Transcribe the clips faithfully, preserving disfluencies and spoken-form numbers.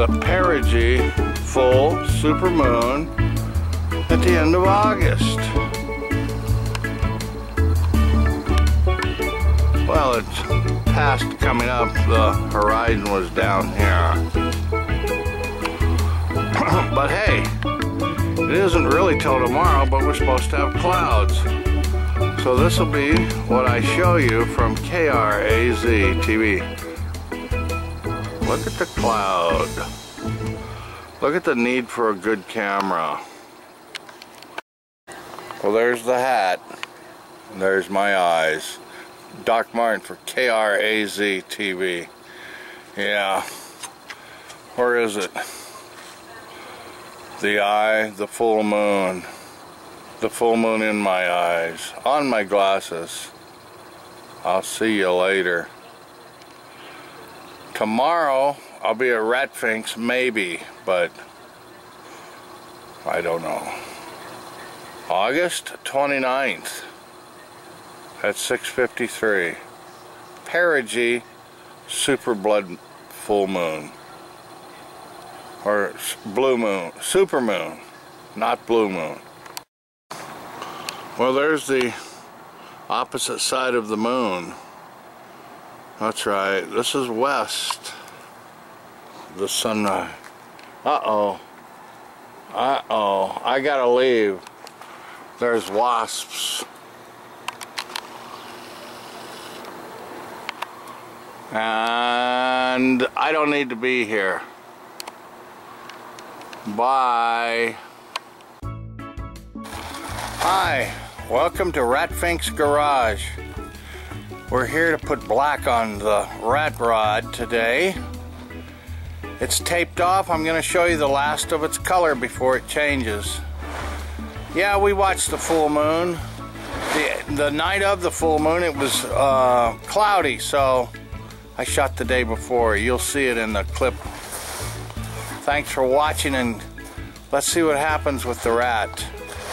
the perigee full supermoon at the end of August. Well, it's past coming up. The horizon was down here. But hey, it isn't really till tomorrow, but we're supposed to have clouds. So this will be what I show you from K R A Z T V. Look at the cloud. Look at the need for a good camera. Well, there's the hat. And there's my eyes. Doc Martin for K R A Z T V. Yeah. Where is it? The eye, the full moon. The full moon in my eyes. On my glasses. I'll see you later. Tomorrow, I'll be at Ratfinks, maybe, but I don't know. August twenty-ninth at six fifty-three. Perigee super blood full moon. Or blue moon. Super moon, not blue moon. Well, there's the opposite side of the moon. That's right. This is west. The sunrise. Uh-oh. Uh-oh. I gotta leave. There's wasps. And I don't need to be here. Bye. Hi. Welcome to Ratfinks Garage. We're here to put black on the rat rod today. It's taped off. I'm going to show you the last of its color before it changes. Yeah, we watched the full moon. The, the night of the full moon, it was uh, cloudy, so I shot the day before. You'll see it in the clip. Thanks for watching, and let's see what happens with the rat.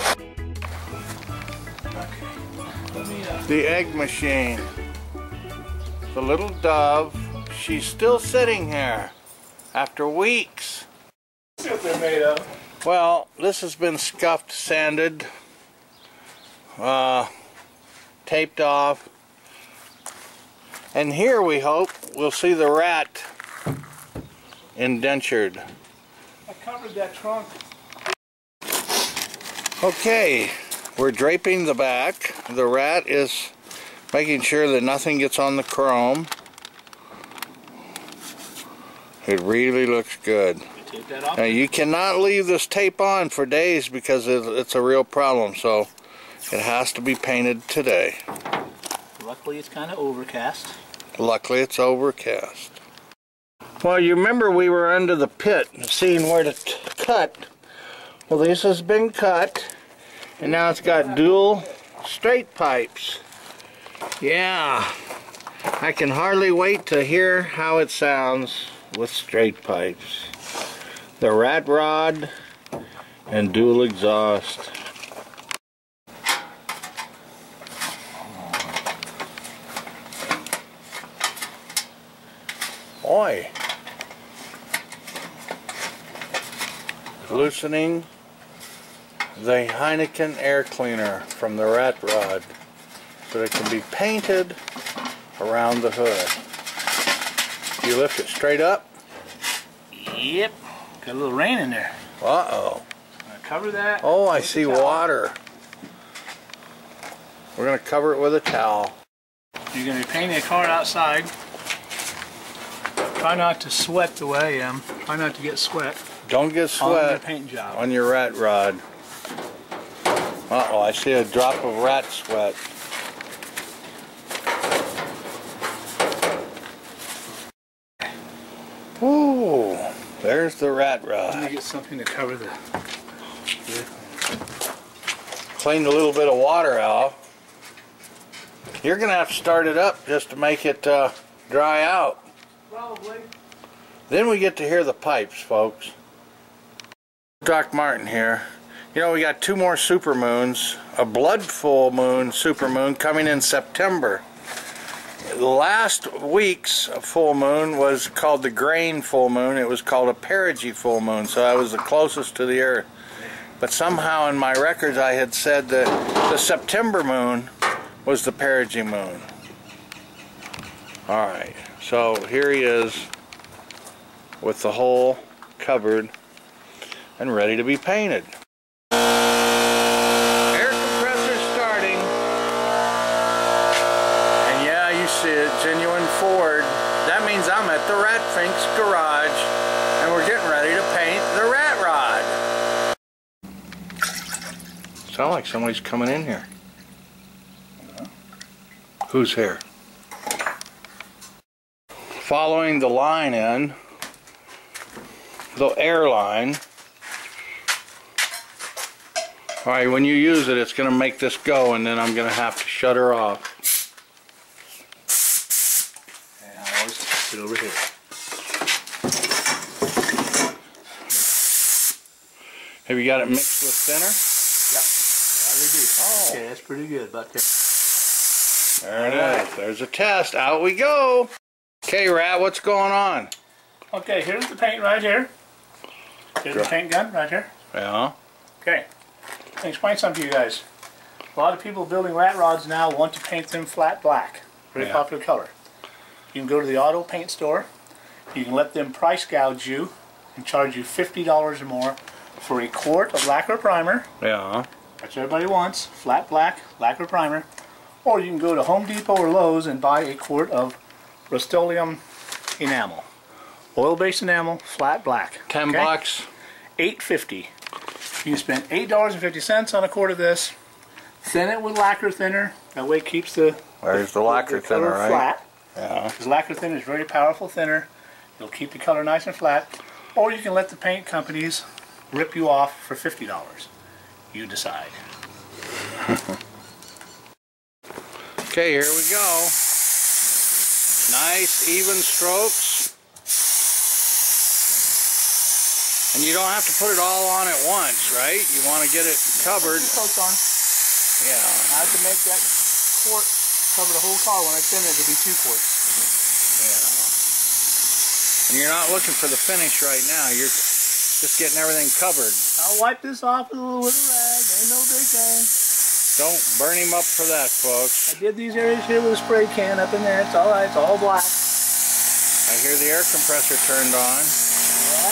The egg machine. The little dove, she's still sitting here after weeks. See what they're made of. Well, this has been scuffed, sanded, uh, taped off, and here we hope we'll see the rat indentured. I covered that trunk. Okay, we're draping the back. The rat is making sure that nothing gets on the chrome. It really looks good. Tape that off? Now you cannot leave this tape on for days because it's a real problem, so it has to be painted today. Luckily it's kind of overcast. Luckily it's overcast. Well, you remember we were under the pit seeing where to t cut. Well, this has been cut, and now it's got dual straight pipes. Yeah, I can hardly wait to hear how it sounds with straight pipes. The rat rod and dual exhaust. Oi! Loosening the Heineken air cleaner from the rat rod so it can be painted around the hood. You lift it straight up? Yep. Got a little rain in there. Uh-oh. Cover that. Oh, I see water. We're going to cover it with a towel. You're going to be painting a car outside. Try not to sweat the way I am. Try not to get sweat. Don't get sweat on your paint job. On your rat rod. Uh-oh, I see a drop of rat sweat. Ooh, there's the rat rod. Let me get something to cover the... Cleaned a little bit of water out. You're going to have to start it up just to make it uh, dry out. Probably. Then we get to hear the pipes, folks. Doc Martin here. You know, we got two more supermoons, a blood full moon supermoon coming in September. last week's full moon was called the grain full moon. It was called a perigee full moon, so I was the closest to the Earth. But somehow in my records I had said that the September moon was the perigee moon. Alright, so here he is with the hole covered and ready to be painted. Air compressor starting. And yeah, you see it, genuine Ford. That means I'm at the Rat Finks garage and we're getting ready to paint the rat rod. Sound like somebody's coming in here. Who's here? Following the line in, the air line. Alright, when you use it, it's going to make this go, and then I'm going to have to shut her off. And I always sit over here. Have you got it mixed with thinner? Yep. Yeah, we do. Oh. Okay, that's pretty good. About there. There it is. There's a test. Out we go. Okay, Rat, what's going on? Okay, here's the paint right here. Here's the paint gun right here. Yeah. Okay. Let me explain something to you guys. A lot of people building rat rods now want to paint them flat black. Very yeah. popular color. You can go to the auto paint store. You can let them price gouge you and charge you fifty dollars or more for a quart of lacquer primer. Yeah. That's what everybody wants. Flat black lacquer primer. Or you can go to Home Depot or Lowe's and buy a quart of Rust-Oleum enamel. Oil-based enamel, flat black. Ten okay? bucks. Eight fifty. You spend eight dollars and fifty cents on a quart of this. Thin it with lacquer thinner. That way it keeps the There's the lacquer the thinner, right? Flat. Yeah. Because lacquer thinner is very powerful thinner. It'll keep the color nice and flat. Or you can let the paint companies rip you off for fifty dollars. You decide. Okay, here we go. Nice, even strokes. And you don't have to put it all on at once, right? You want to get it covered. Two coats on. Yeah. I have to make that quart cover the whole car. When I thin it, it'll be two quarts. Yeah. And you're not looking for the finish right now. You're just getting everything covered. I'll wipe this off with a little with a rag. Ain't no big thing. Don't burn him up for that, folks. I did these areas here with a spray can up in there. It's all right. It's all black. I hear the air compressor turned on. Yeah.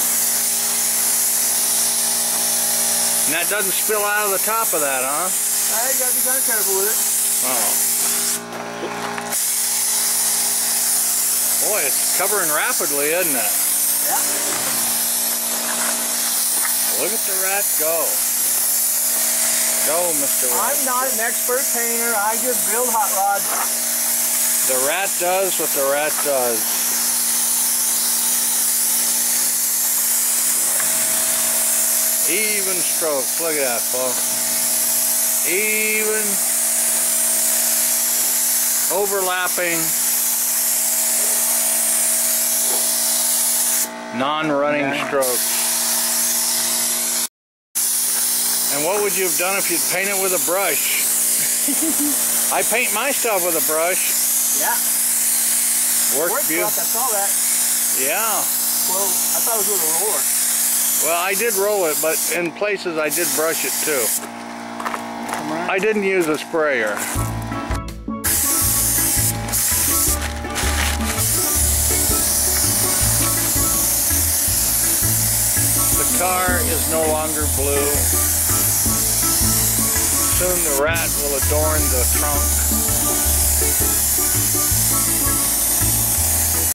And that doesn't spill out of the top of that, huh? I got to be kind of careful with it. Oh. Boy, it's covering rapidly, isn't it? Yeah. Look at the rat go. Go, Mister Rat. I'm not an expert painter. I just build hot rods. The rat does what the rat does. Even strokes. Look at that, folks. Even. Overlapping. Non-running Yeah. strokes. And what would you have done if you'd paint it with a brush? I paint my stuff with a brush. Yeah. Works Works beautiful. I saw that. Yeah. Well, I thought it was with a roller. Well, I did roll it, but in places I did brush it too. Right. I didn't use a sprayer. The car is no longer blue. Soon the rat will adorn the trunk.